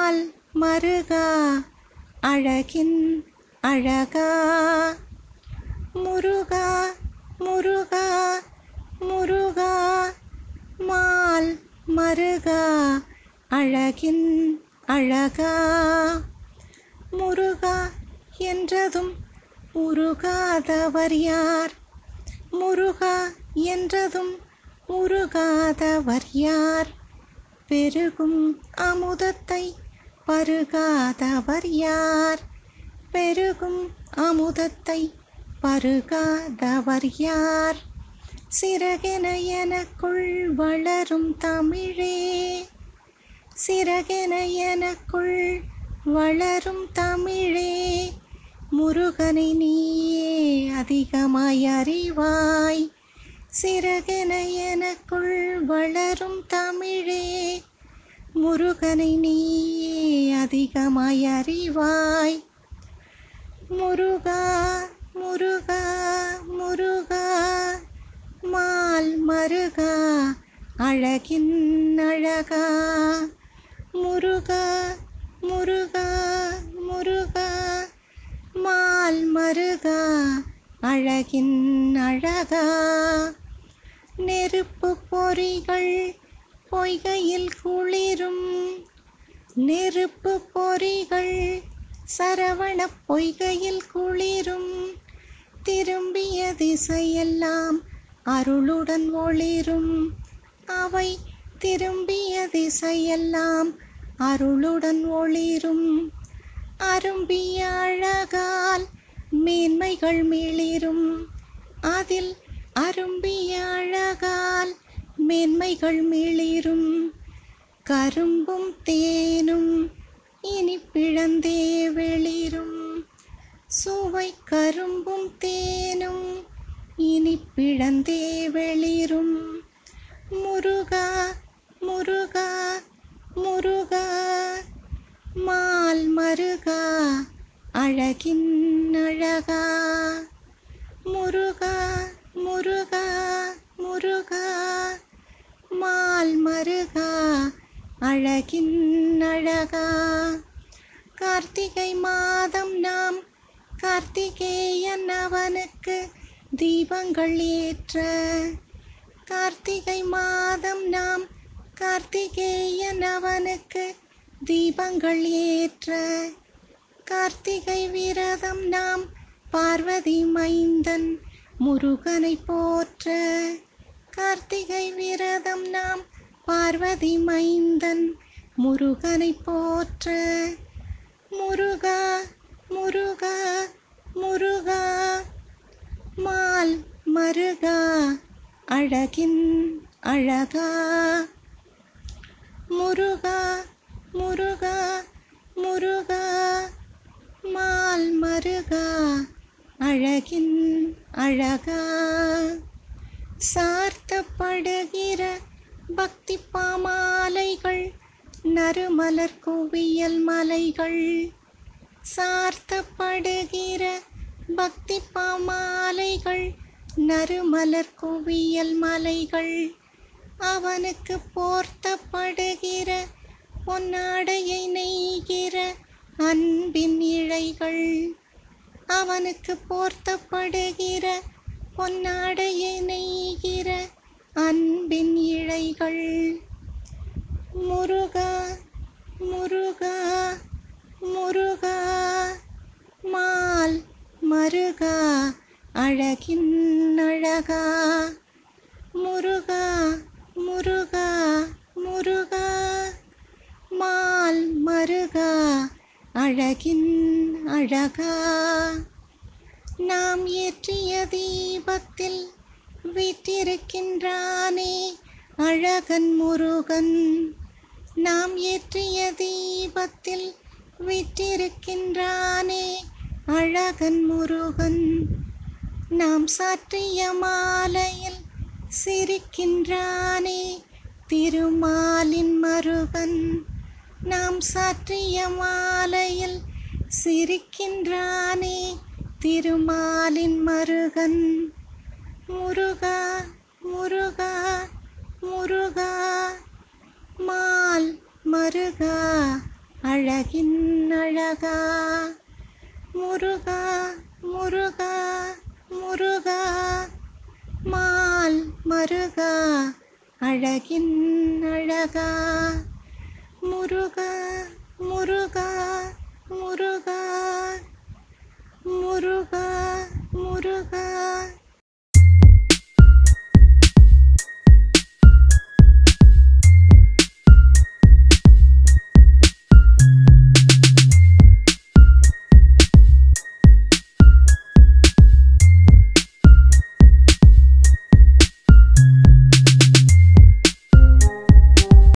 Mall மருகா அழகின் அழகா. முருகா முருகா முருகா மால் மருகா அழகின் அழகா. முருகா என்றதும் உருகாதவர் யார்? முருகா என்றதும் உருகாதவர் யார்? பெருகும் அமுதத்தை பருகாதவர் யார்? பெருகும் அமுதத்தை பருகாதவர் யார்? சிறகென எனக்குள் வளரும் தமிழே, சிறகென எனக்குள் வளரும் தமிழே, முருகனை நீயே அதிகமாய் அறிவாய். சிறகென எனக்குள் வளரும் தமிழே, முருகனை நீயே அதிகமாய் அறிவாய். முருகா முருகா முருகா மால் மருகா அழகின் அழகா. முருகா முருகா முருகா மால் மருகா அழகின் அழகா. நெருப்பு பொறிகள் பொய்கையில் குளிரும், நெருப்பு பொறிகள் சரவண பொய்கையில் குளிரும், திரும்பிய திசையெல்லாம் அருளுடன் ஒளிரும், அவை திரும்பிய திசையெல்லாம் அருளுடன் ஒளிரும். அரும்பிய அழகால் மேன்மைகள் மிளிரும், அதில் அரும்பிய அழகால் மேன்மைகள் மிளிரும். கரும்பும் தேனும் இனிப்பிழந்தே வெளிரும், சுவை கரும்பும் தேனும் இனிப்பிழந்தே வெளிரும். முருகா முருகா முருகா மால் மருகா அழகின் அழகா. முருகா முருகா முருகா மால் மருகா அழகின் அழகா. கார்த்திகை மாதம் நாம் கார்த்திகேயன் அவனுக்கு தீபங்கள் ஏற்ற, கார்த்திகை மாதம் நாம் கார்த்திகேயன் அவனுக்கு தீபங்கள் ஏற்ற, கார்த்திகை விரதம் நாம் பார்வதி மைந்தன் முருகனை போற்ற, கார்த்திகை விரதம் நாம் பார்வதி மைந்தன் முருகனை போற்ற. முருகா முருகா முருகா மால் மருகா அழகின் அழகா. முருகா முருகா முருகா மால் மருகா அழகின் அழகா. சார்த்தப்படுகிற பக்தி பாமாலைகள் நறுமலர் குவியல் மலைகள், சார்த்தப்படுகிற பக்தி பாமாலைகள் நறுமலர் குவியல் மலைகள், அவனுக்கு போர்த்தப்படுகிற பொன்னாடையை நெய்கிற அன்பின் இழைகள், அவனுக்கு போர்த்தப்படுகிற பொன்னாடையை நெய்கிற அன்பின் இழைகள். முருகா முருகா முருகா மால் மருகா அழகின் அழகா. முருகா முருகா முருகா மால் மருகா அழகின் அழகா. நாம் ஏற்றிய தீபத்தில் வீற்றிருக்கின்றானே அழகன் முருகன், நாம் ஏற்றிய தீபத்தில் வீற்றிருக்கின்றானே அழகன் முருகன், நாம் சாற்றிய மாலையில் சிரிக்கின்றானே திருமாலின் மருகன், நாம் சாற்றிய மாலையில் சிரிக்கின்றானே திருமாலின் மருகன். முருகா முருகா முருகா மால் மருகா அழகின் அழகா முருகா முருகா முருகா மால் மருகா அழகின் அழகா முருகா முருகா முருகா முருகா முருகா